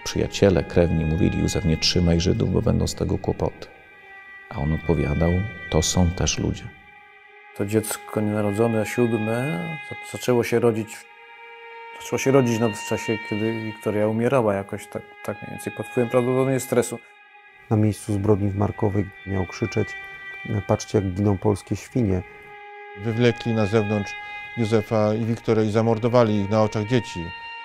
przyjaciele, krewni mówili: Józef, nie trzymaj Żydów, bo będą z tego kłopoty. A on odpowiadał: to są też ludzie. To dziecko nienarodzone, 7, zaczęło się rodzić w czasie, kiedy Wiktoria umierała, jakoś tak mniej więcej pod wpływem prawdopodobnie stresu. Na miejscu zbrodni w Markowej miał krzyczeć: patrzcie, jak giną polskie świnie. Wywlekli na zewnątrz Józefa i Wiktorię i zamordowali ich na oczach dzieci.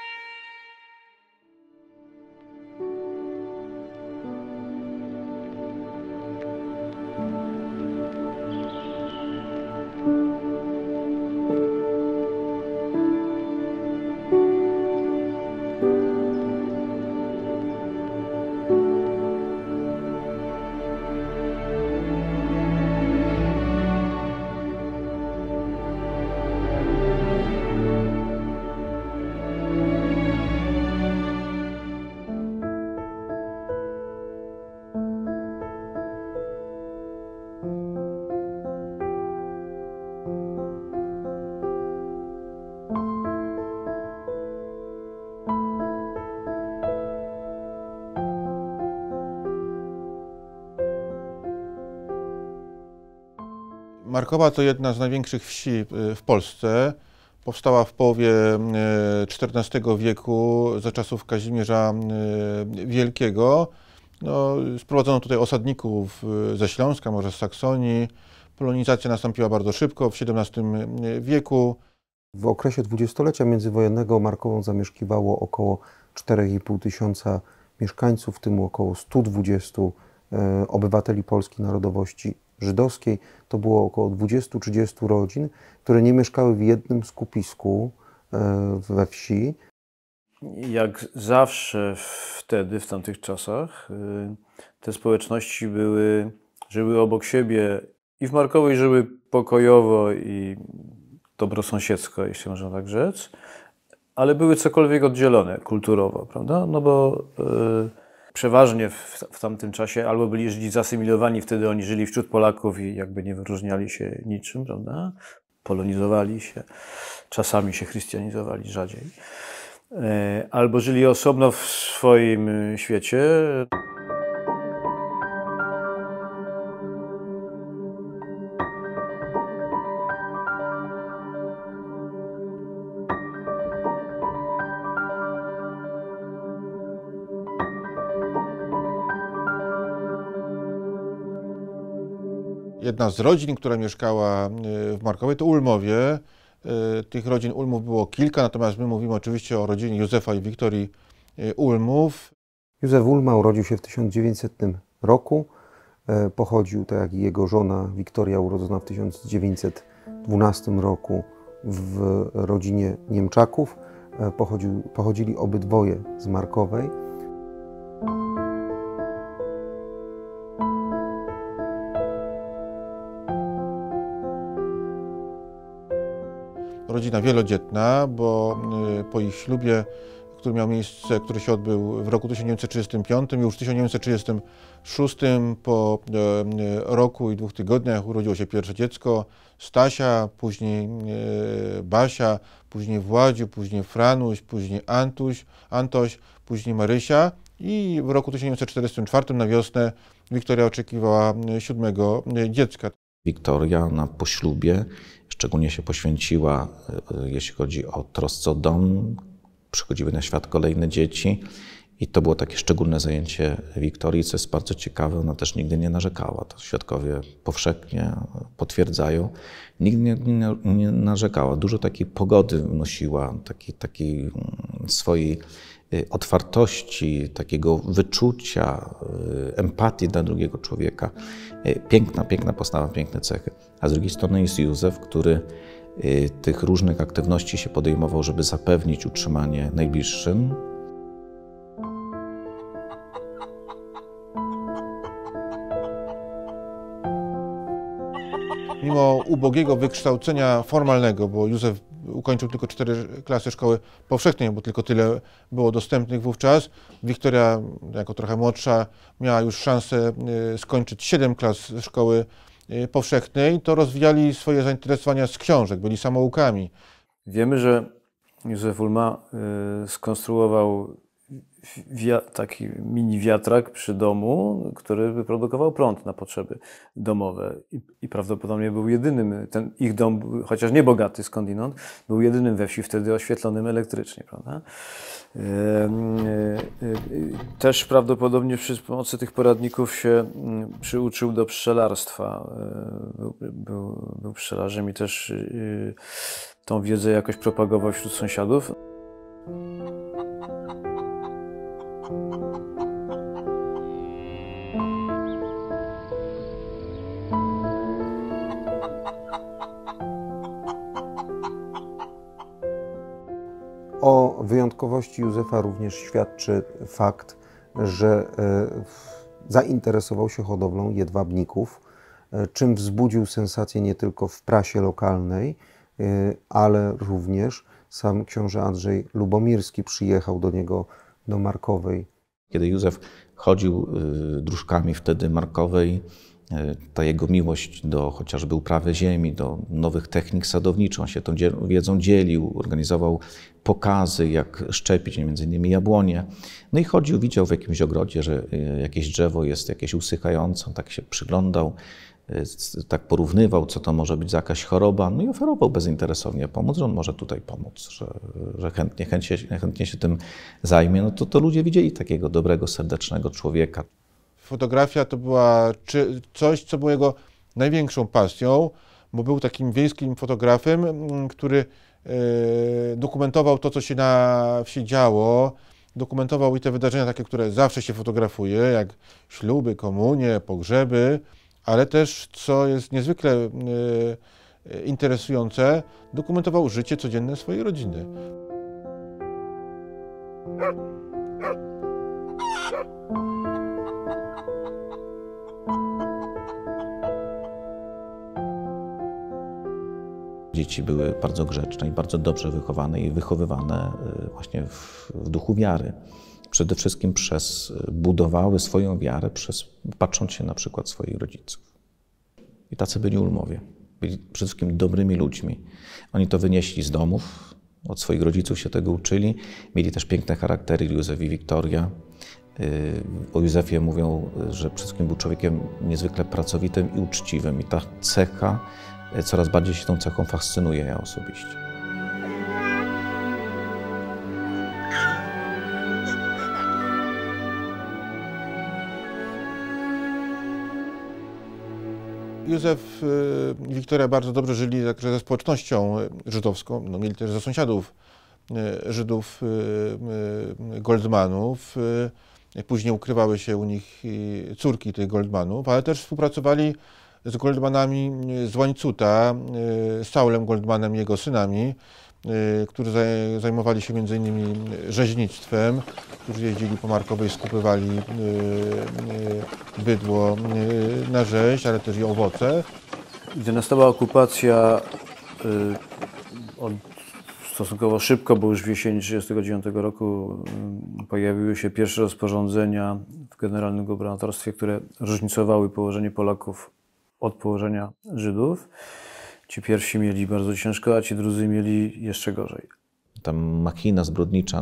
Markowa to jedna z największych wsi w Polsce. Powstała w połowie XIV wieku, za czasów Kazimierza Wielkiego. No, sprowadzono tutaj osadników ze Śląska, może z Saksonii. Polonizacja nastąpiła bardzo szybko, w XVII wieku. W okresie dwudziestolecia międzywojennego Markową zamieszkiwało około 4,5 tysiąca mieszkańców, w tym około 120 obywateli polskiej narodowości żydowskiej. To było około 20-30 rodzin, które nie mieszkały w jednym skupisku we wsi. Jak zawsze wtedy, w tamtych czasach, te społeczności żyły obok siebie i w Markowej żyły pokojowo i dobrosąsiedzko, jeśli można tak rzec, ale były cokolwiek oddzielone kulturowo, prawda? No bo przeważnie w tamtym czasie albo byli Żydzi zasymilowani, wtedy oni żyli wśród Polaków i jakby nie wyróżniali się niczym, prawda? Polonizowali się, czasami się chrystianizowali, rzadziej. Albo żyli osobno w swoim świecie. Jedna z rodzin, która mieszkała w Markowej, to Ulmowie. Tych rodzin Ulmów było kilka, natomiast my mówimy oczywiście o rodzinie Józefa i Wiktorii Ulmów. Józef Ulma urodził się w 1900 roku. Pochodził, tak jak i jego żona Wiktoria, urodzona w 1912 roku w rodzinie Niemczaków. Pochodzili obydwoje z Markowej. Rodzina wielodzietna, bo po ich ślubie, który miał miejsce, który się odbył w roku 1935, już w 1936 po roku i 2 tygodniach urodziło się pierwsze dziecko, Stasia, później Basia, później Władziu, później Franuś, później Antoś, później Marysia i w roku 1944 na wiosnę Wiktoria oczekiwała 7. dziecka. Wiktoria po ślubie szczególnie się poświęciła, jeśli chodzi o trosce o dom. Przychodziły na świat kolejne dzieci i to było takie szczególne zajęcie Wiktorii, co jest bardzo ciekawe. Ona też nigdy nie narzekała. To świadkowie powszechnie potwierdzają. Nigdy nie narzekała. Dużo takiej pogody wnosiła, takiej swojej otwartości, takiego wyczucia, empatii dla drugiego człowieka. Piękna postawa, piękne cechy. A z drugiej strony jest Józef, który tych różnych aktywności się podejmował, żeby zapewnić utrzymanie najbliższym. Mimo ubogiego wykształcenia formalnego, bo Józef ukończył tylko 4 klasy szkoły powszechnej, bo tylko tyle było dostępnych wówczas. Wiktoria, jako trochę młodsza, miała już szansę skończyć 7 klas szkoły powszechnej, to rozwijali swoje zainteresowania z książek, byli samoukami. Wiemy, że Józef Ulma skonstruował taki mini wiatrak przy domu, który wyprodukował prąd na potrzeby domowe. I prawdopodobnie był jedynym, ten ich dom, chociaż nie bogaty skądinąd, był jedynym we wsi wtedy oświetlonym elektrycznie, prawda? Też prawdopodobnie przy pomocy tych poradników się przyuczył do pszczelarstwa. Był pszczelarzem i też tą wiedzę jakoś propagował wśród sąsiadów. O wyjątkowości Józefa również świadczy fakt, że zainteresował się hodowlą jedwabników, czym wzbudził sensację nie tylko w prasie lokalnej, ale również sam książę Andrzej Lubomirski przyjechał do niego do Markowej. Kiedy Józef chodził dróżkami wtedy Markowej, ta jego miłość do chociażby uprawy ziemi, do nowych technik sadowniczych, on się tą wiedzą dzielił, organizował pokazy, jak szczepić między innymi jabłonie. No i chodził, widział w jakimś ogrodzie, że jakieś drzewo jest jakieś usychające, on tak się przyglądał, tak porównywał, co to może być za jakaś choroba, no i oferował bezinteresownie pomóc, że on może tutaj pomóc, że chętnie się tym zajmie. No to ludzie widzieli takiego dobrego, serdecznego człowieka. Fotografia to była coś, co było jego największą pasją, bo był takim wiejskim fotografem, który dokumentował to, co się na wsi działo, dokumentował i te wydarzenia takie, które zawsze się fotografuje, jak śluby, komunie, pogrzeby, ale też, co jest niezwykle interesujące, dokumentował życie codzienne swojej rodziny. Dzieci były bardzo grzeczne i bardzo dobrze wychowane i wychowywane właśnie w duchu wiary. Przede wszystkim budowały swoją wiarę, patrząc się na przykład swoich rodziców. I tacy byli Ulmowie. Byli przede wszystkim dobrymi ludźmi. Oni to wynieśli z domów, od swoich rodziców się tego uczyli. Mieli też piękne charaktery, Józef i Wiktoria. O Józefie mówią, że przede wszystkim był człowiekiem niezwykle pracowitym i uczciwym. I ta cecha, coraz bardziej się tą cechą fascynuje ja osobiście. Józef i Wiktoria bardzo dobrze żyli także ze społecznością żydowską. No, mieli też za sąsiadów Żydów Goldmanów. Później ukrywały się u nich córki tych Goldmanów, ale też współpracowali z Goldmanami z Łańcuta, z Saulem Goldmanem i jego synami, którzy zajmowali się m.in. rzeźnictwem, którzy jeździli po Markowej, skupywali bydło na rzeź, ale też i owoce. Gdy nastała okupacja, stosunkowo szybko, bo już w jesieni 1939 roku pojawiły się pierwsze rozporządzenia w Generalnym Gubernatorstwie, które różnicowały położenie Polaków od położenia Żydów. Ci pierwsi mieli bardzo ciężko, a ci drudzy mieli jeszcze gorzej. Ta machina zbrodnicza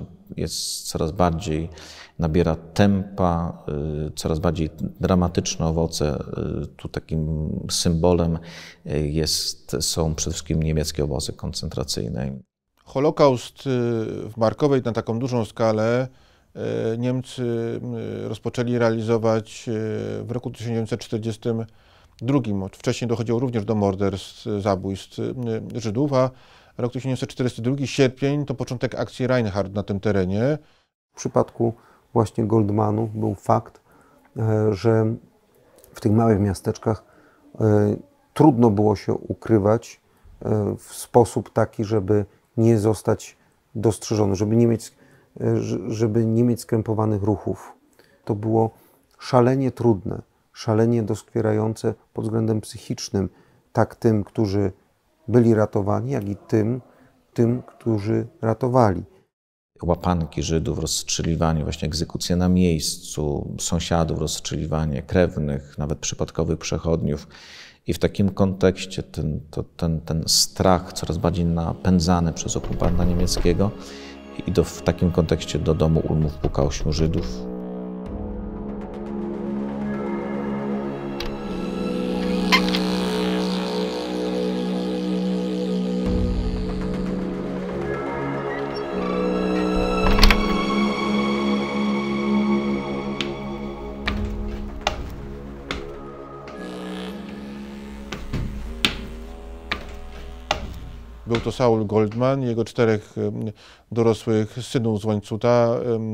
nabiera tempa, coraz bardziej dramatyczne owoce. Tu takim symbolem są przede wszystkim niemieckie obozy koncentracyjne. Holokaust w Markowej na taką dużą skalę Niemcy rozpoczęli realizować w roku 1942. Wcześniej dochodziło również do morderstw, zabójstw Żydów, a rok 1942, sierpień, to początek akcji Reinhardt na tym terenie. W przypadku właśnie Goldmanów był fakt, że w tych małych miasteczkach trudno było się ukrywać w sposób taki, żeby nie zostać dostrzeżony, żeby nie mieć skrępowanych ruchów. To było szalenie trudne, szalenie doskwierające pod względem psychicznym, tak tym, którzy byli ratowani, jak i tym, którzy ratowali. Łapanki Żydów, rozstrzeliwanie, właśnie egzekucje na miejscu, sąsiadów, rozstrzeliwanie krewnych, nawet przypadkowych przechodniów. I w takim kontekście ten strach coraz bardziej napędzany przez okupanta niemieckiego i w takim kontekście do domu Ulmów puka 8 Żydów. Był to Saul Goldman, jego 4 dorosłych synów z Łańcuta.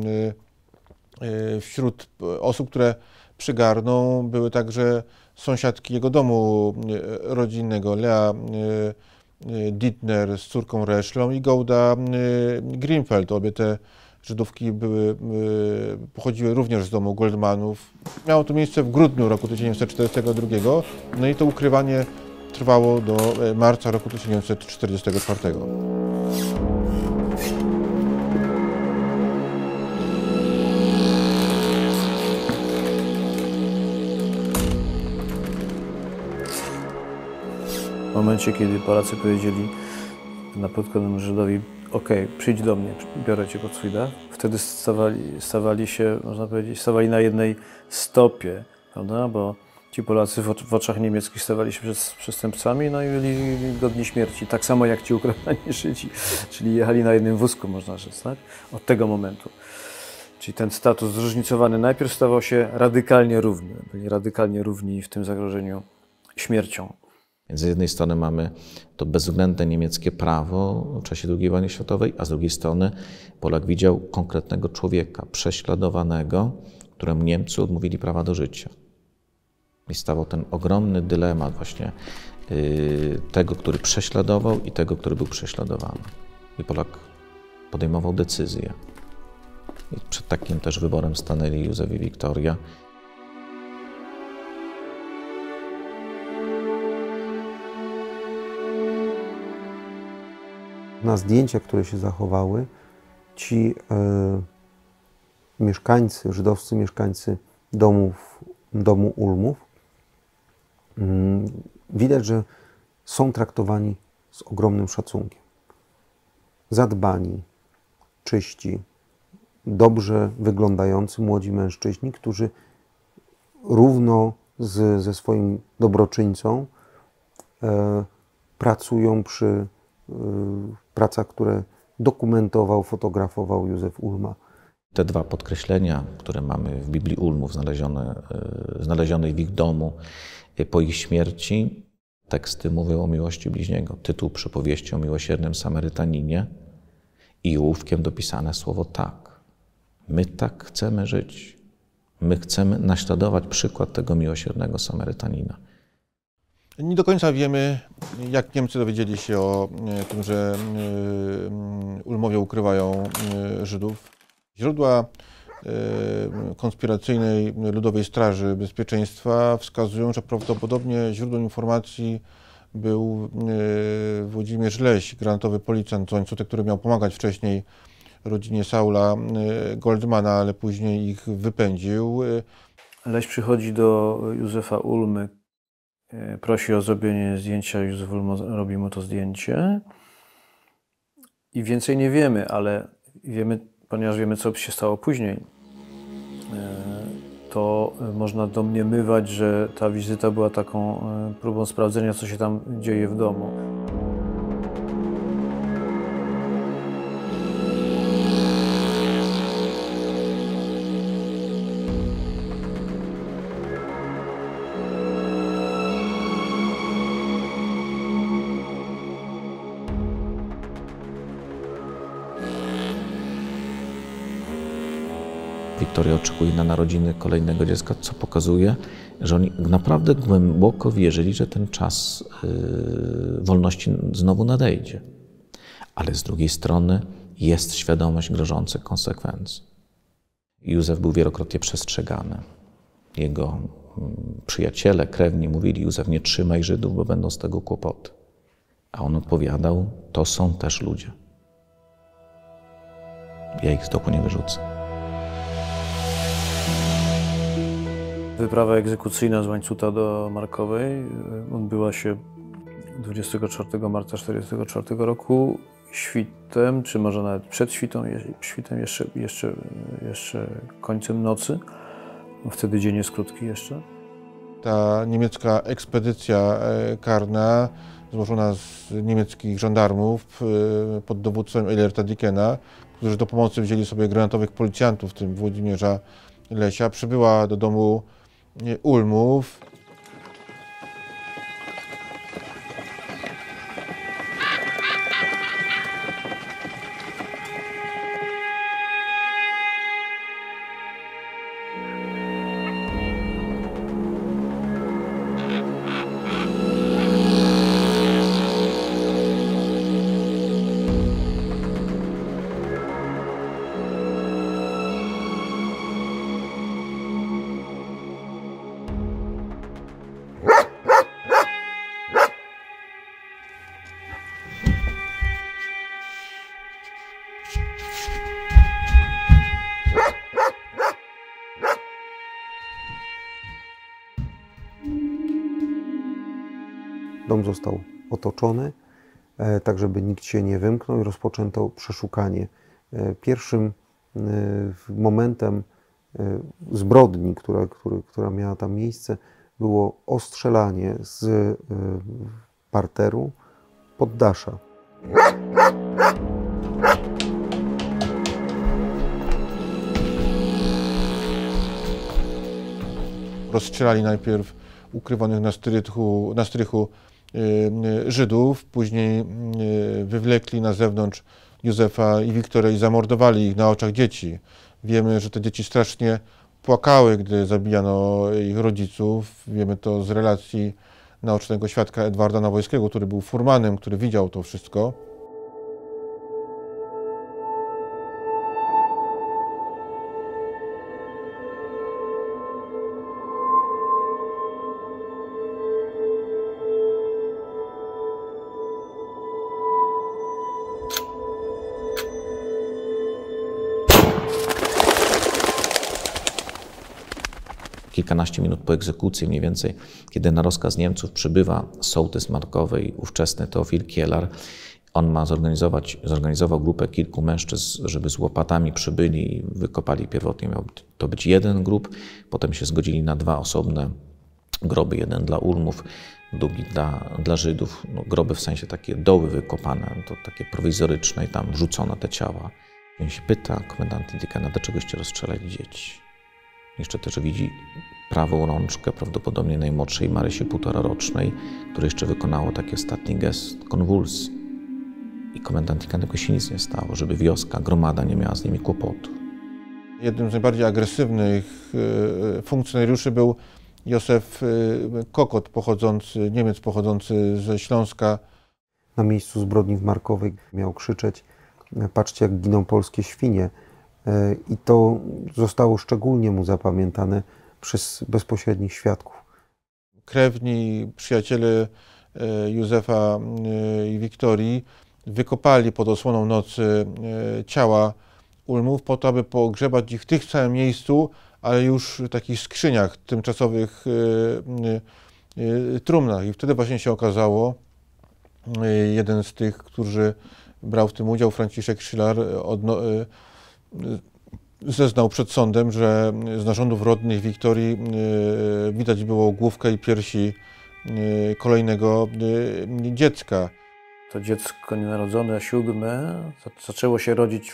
Wśród osób, które przygarnął, były także sąsiadki jego domu rodzinnego, Lea Dittner z córką Reszlą i Golda Greenfeld. Obie te Żydówki pochodziły również z domu Goldmanów. Miało to miejsce w grudniu roku 1942, no i to ukrywanie trwało do marca roku 1944. W momencie, kiedy Polacy powiedzieli napotkanym Żydowi: OK, przyjdź do mnie, biorę cię pod swój dach, wtedy stawali się, można powiedzieć, stawali na jednej stopie, prawda? Bo ci Polacy w oczach niemieckich stawali się przestępcami, no i byli godni śmierci, tak samo jak ci Ukraińcy Żydzi, czyli jechali na jednym wózku, można rzec, tak? Od tego momentu. Czyli ten status zróżnicowany najpierw stawał się radykalnie równy, byli radykalnie równi w tym zagrożeniu śmiercią. Więc z jednej strony mamy to bezwzględne niemieckie prawo w czasie II wojny światowej, a z drugiej strony Polak widział konkretnego człowieka prześladowanego, któremu Niemcy odmówili prawa do życia. I stawał ten ogromny dylemat właśnie tego, który prześladował i tego, który był prześladowany. I Polak podejmował decyzję. I przed takim też wyborem stanęli Józef i Wiktoria. Na zdjęciach, które się zachowały, ci mieszkańcy, żydowscy mieszkańcy domu Ulmów, widać, że są traktowani z ogromnym szacunkiem. Zadbani, czyści, dobrze wyglądający młodzi mężczyźni, którzy równo ze swoim dobroczyńcą pracują przy pracach, które dokumentował, fotografował Józef Ulma. Te 2 podkreślenia, które mamy w Biblii Ulmów, znalezionej w ich domu po ich śmierci, teksty mówią o miłości bliźniego. Tytuł przypowieści o miłosiernym Samarytaninie i ołówkiem dopisane słowo tak. My tak chcemy żyć. My chcemy naśladować przykład tego miłosiernego Samarytanina. Nie do końca wiemy, jak Niemcy dowiedzieli się o tym, że Ulmowie ukrywają Żydów. Źródła konspiracyjnej Ludowej Straży Bezpieczeństwa wskazują, że prawdopodobnie źródłem informacji był Włodzimierz Leś, granatowy policjant z Łańcuta, który miał pomagać wcześniej rodzinie Saula Goldmana, ale później ich wypędził. Leś przychodzi do Józefa Ulmy, prosi o zrobienie zdjęcia, Józef Ulma robi mu to zdjęcie. I więcej nie wiemy, ale wiemy, ponieważ wiemy, co się stało później, to można domniemywać, że ta wizyta była taką próbą sprawdzenia, co się tam dzieje w domu. Wiktoria oczekuje na narodziny kolejnego dziecka, co pokazuje, że oni naprawdę głęboko wierzyli, że ten czas wolności znowu nadejdzie. Ale z drugiej strony jest świadomość grożących konsekwencji. Józef był wielokrotnie przestrzegany. Jego przyjaciele, krewni mówili: Józef, nie trzymaj Żydów, bo będą z tego kłopoty. A on odpowiadał: to są też ludzie. Ja ich z domu nie wyrzucę. Wyprawa egzekucyjna z Łańcuta do Markowej odbyła się 24 marca 1944 roku świtem, czy może nawet przed świtem jeszcze końcem nocy. Wtedy dzień jest krótki jeszcze. Ta niemiecka ekspedycja karna, złożona z niemieckich żandarmów pod dowództwem Eilerta Dickena, którzy do pomocy wzięli sobie granatowych policjantów, w tym Włodzimierza Lesia, przybyła do domu Ulmów. Dom został otoczony, tak żeby nikt się nie wymknął i rozpoczęto przeszukanie. Pierwszym momentem zbrodni, która miała tam miejsce, było ostrzelanie z parteru poddasza. Rozstrzelali najpierw ukrywanych na strychu Żydów, później wywlekli na zewnątrz Józefa i Wiktorię i zamordowali ich na oczach dzieci. Wiemy, że te dzieci strasznie płakały, gdy zabijano ich rodziców. Wiemy to z relacji naocznego świadka Edwarda Nawojskiego, który był furmanem, który widział to wszystko. Kilkanaście minut po egzekucji, mniej więcej, kiedy na rozkaz Niemców przybywa sołtys Markowej, ówczesny Teofil Kielar, on ma zorganizował grupę kilku mężczyzn, żeby z łopatami przybyli i wykopali pierwotnie. Miał to być jeden grób, potem się zgodzili na dwa osobne groby, jeden dla Ulmów, drugi dla Żydów. No, groby w sensie takie doły wykopane, to takie prowizoryczne i tam wrzucono te ciała. I on się pyta komendanta Dickena, dlaczegoście rozstrzelali dzieci? Jeszcze też widzi prawą rączkę, prawdopodobnie najmłodszej Marysi 1,5-rocznej, która jeszcze wykonała taki ostatni gest konwulsji. I komendant Dickena się nic nie stało, żeby wioska, gromada nie miała z nimi kłopotu. Jednym z najbardziej agresywnych funkcjonariuszy był Józef Kokot, Niemiec pochodzący ze Śląska. Na miejscu zbrodni w Markowej miał krzyczeć: patrzcie, jak giną polskie świnie. I to zostało szczególnie mu zapamiętane przez bezpośrednich świadków. Krewni, przyjaciele Józefa i Wiktorii wykopali pod osłoną nocy ciała Ulmów po to, aby pogrzebać ich w tych samym miejscu, ale już w takich skrzyniach, tymczasowych trumnach. I wtedy właśnie się okazało, jeden z tych, którzy brał w tym udział, Franciszek Schiller, zeznał przed sądem, że z narządów rodnych Wiktorii widać było główkę i piersi kolejnego dziecka. To dziecko nienarodzone, 7, zaczęło się rodzić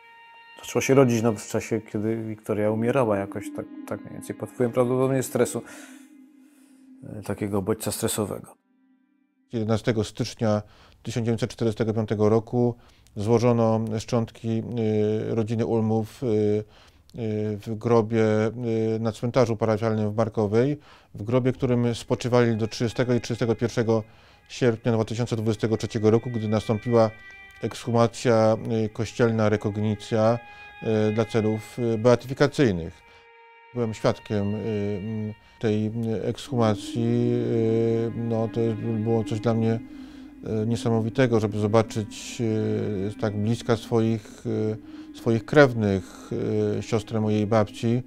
w czasie, kiedy Wiktoria umierała, jakoś tak mniej więcej pod wpływem prawdopodobnie stresu, takiego bodźca stresowego. 11 stycznia 1945 roku złożono szczątki rodziny Ulmów w grobie na cmentarzu parafialnym w Markowej, w grobie, którym spoczywali do 30 i 31 sierpnia 2023 roku, gdy nastąpiła ekshumacja kościelna, rekognicja dla celów beatyfikacyjnych. Byłem świadkiem tej ekshumacji. No, to było coś dla mnie niesamowitego, żeby zobaczyć z tak bliska swoich krewnych, siostrę mojej babci,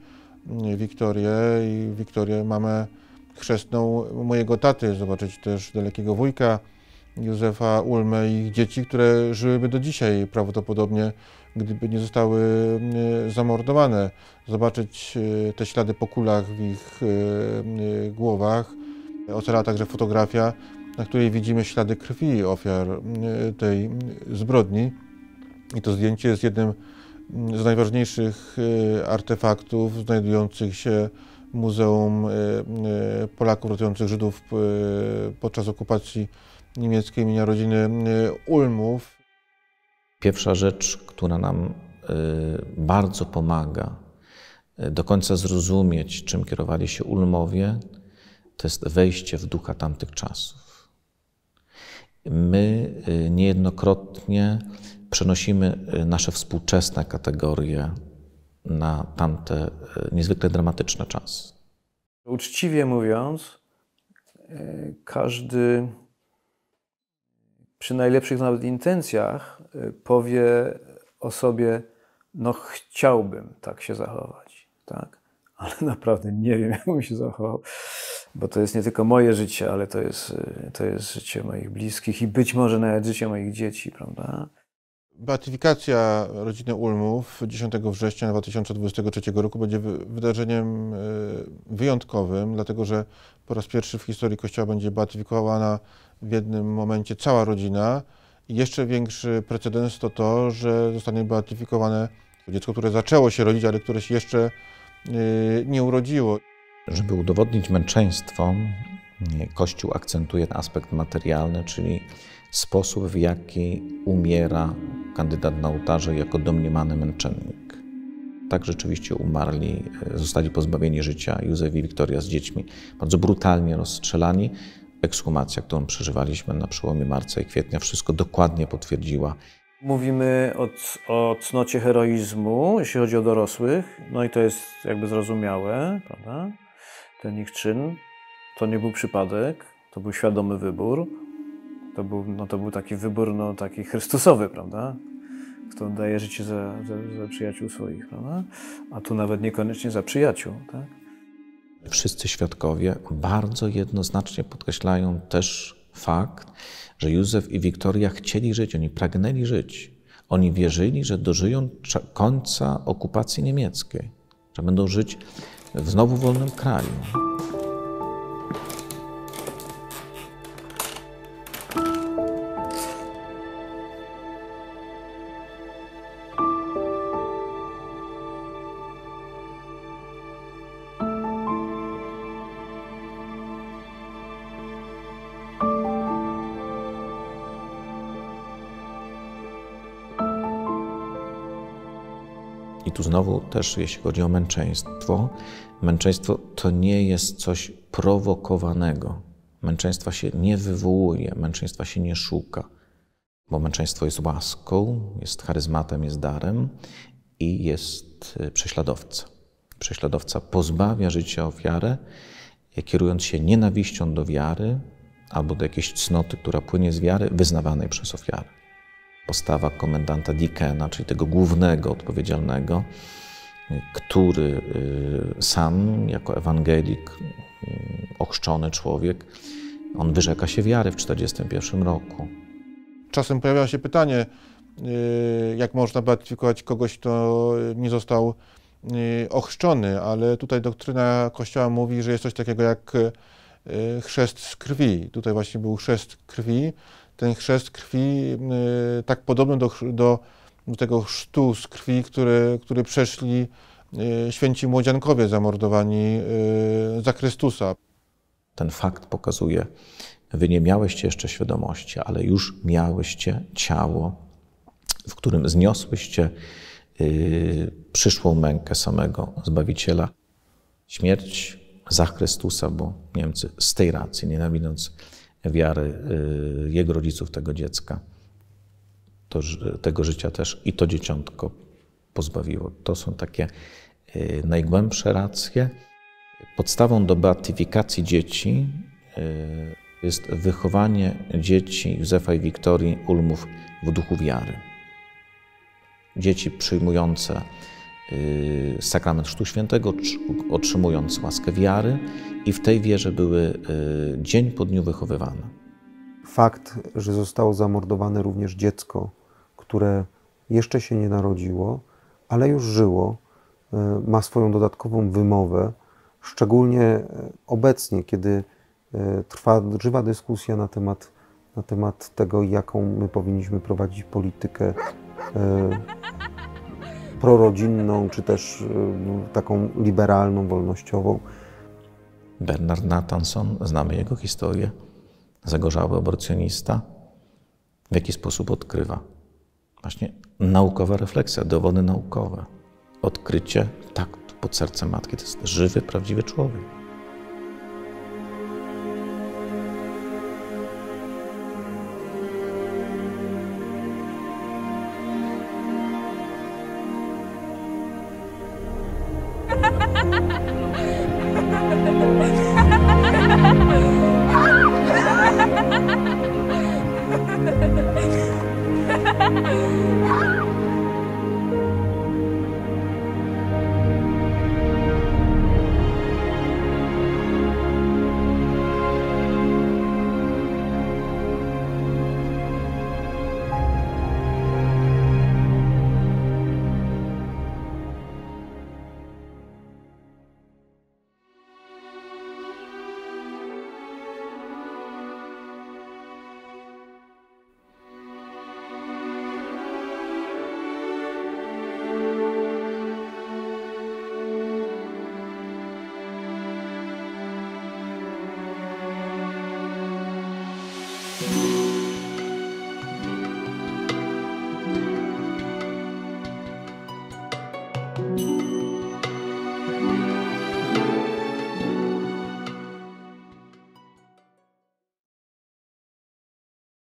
Wiktorię, mamę chrzestną mojego taty, zobaczyć też dalekiego wujka Józefa Ulmę i ich dzieci, które żyłyby do dzisiaj prawdopodobnie, gdyby nie zostały zamordowane. Zobaczyć te ślady po kulach w ich głowach. Ocala także fotografia, na której widzimy ślady krwi ofiar tej zbrodni. I to zdjęcie jest jednym z najważniejszych artefaktów znajdujących się w Muzeum Polaków ratujących Żydów podczas okupacji niemieckiej imienia rodziny Ulmów. Pierwsza rzecz, która nam bardzo pomaga do końca zrozumieć, czym kierowali się Ulmowie, to jest wejście w ducha tamtych czasów. My niejednokrotnie przenosimy nasze współczesne kategorie na tamte niezwykle dramatyczne czasy. Uczciwie mówiąc, każdy przy najlepszych nawet intencjach powie o sobie, no chciałbym tak się zachować, tak? Ale naprawdę nie wiem, jak bym się zachował, bo to jest nie tylko moje życie, ale to jest życie moich bliskich i być może nawet życie moich dzieci, prawda? Beatyfikacja rodziny Ulmów 10 września 2023 roku będzie wydarzeniem wyjątkowym, dlatego że po raz pierwszy w historii Kościoła będzie beatyfikowana w jednym momencie cała rodzina i jeszcze większy precedens to to, że zostanie beatyfikowane dziecko, które zaczęło się rodzić, ale które się jeszcze nie urodziło. Żeby udowodnić męczeństwo, Kościół akcentuje aspekt materialny, czyli sposób, w jaki umiera kandydat na ołtarze jako domniemany męczennik. Tak rzeczywiście umarli, zostali pozbawieni życia Józef i Wiktoria z dziećmi, bardzo brutalnie rozstrzelani. Ekshumacja, którą przeżywaliśmy na przełomie marca i kwietnia, wszystko dokładnie potwierdziła. Mówimy o cnocie heroizmu, jeśli chodzi o dorosłych, no i to jest jakby zrozumiałe, prawda? Ten ich czyn to nie był przypadek, to był świadomy wybór. To był taki wybór, taki chrystusowy, prawda? Kto daje życie za przyjaciół swoich, prawda? A tu nawet niekoniecznie za przyjaciół, tak? Wszyscy świadkowie bardzo jednoznacznie podkreślają też fakt, że Józef i Wiktoria chcieli żyć, oni pragnęli żyć. Oni wierzyli, że dożyją końca okupacji niemieckiej, że będą żyć w znowu wolnym kraju. I tu znowu też, jeśli chodzi o męczeństwo to nie jest coś prowokowanego. Męczeństwa się nie wywołuje, męczeństwa się nie szuka, bo męczeństwo jest łaską, jest charyzmatem, jest darem i jest prześladowca. Prześladowca pozbawia życia ofiarę, kierując się nienawiścią do wiary albo do jakiejś cnoty, która płynie z wiary, wyznawanej przez ofiarę. Postawa komendanta Dickena, czyli tego głównego odpowiedzialnego, który sam jako ewangelik, ochrzczony człowiek, on wyrzeka się wiary w 1941 roku. Czasem pojawia się pytanie, jak można beatyfikować kogoś, kto nie został ochrzczony, ale tutaj doktryna Kościoła mówi, że jest coś takiego jak chrzest z krwi. Tutaj właśnie był chrzest krwi. Ten chrzest krwi tak podobny do tego chrztu z krwi, który przeszli święci młodziankowie zamordowani za Chrystusa. Ten fakt pokazuje, wy nie miałyście jeszcze świadomości, ale już miałyście ciało, w którym zniosłyście przyszłą mękę samego Zbawiciela. Śmierć za Chrystusa, bo Niemcy z tej racji, nienawidząc wiary jego rodziców, tego dziecka, tego życia też i to dzieciątko pozbawiło. To są takie najgłębsze racje. Podstawą do beatyfikacji dzieci jest wychowanie dzieci Józefa i Wiktorii Ulmów w duchu wiary. Dzieci przyjmujące sakrament Chrztu Świętego, otrzymując łaskę wiary i w tej wierze były dzień po dniu wychowywane. fakt, że zostało zamordowane również dziecko, które jeszcze się nie narodziło, ale już żyło, ma swoją dodatkową wymowę, szczególnie obecnie, kiedy trwa żywa dyskusja na temat tego, jaką my powinniśmy prowadzić politykę prorodzinną, czy też taką liberalną, wolnościową. Bernard Nathanson, znamy jego historię, zagorzały aborcjonista. W jaki sposób odkrywa? Właśnie naukowa refleksja, dowody naukowe. Odkrycie, tak, pod sercem matki, to jest żywy, prawdziwy człowiek.